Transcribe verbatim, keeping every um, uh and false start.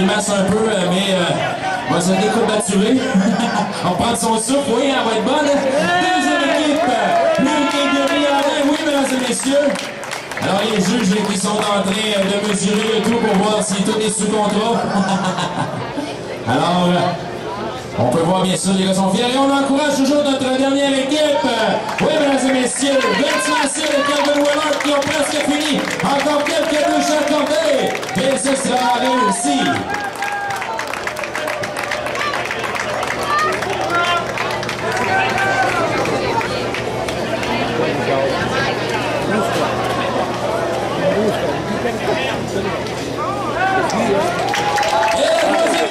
grimace un peu, mais euh, on va se décourbatturer. On prend son souffle, oui, elle va être bonne. Deuxième équipe, l'équipe de Rialin, oui, mesdames et messieurs. Alors, les juges qui sont en train de mesurer le tout pour voir si tout est sous contrôle. Alors, on peut voir bien sûr, les gars sont fiers. Et on encourage toujours notre dernière équipe. Oui, mesdames et messieurs, Vince Massé et Calvin Willard qui ont presque fini. Encore quelques deux chaque